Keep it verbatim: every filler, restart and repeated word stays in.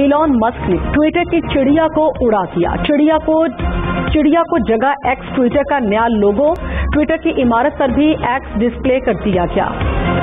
Elon Musk ने Twitter की चिड़िया को उड़ा दिया। चिड़िया को चिड़िया को जगह एक्स ट्विटर का नया लोगो ट्विटर की इमारत पर भी एक्स डिस्प्ले कर दिया गया।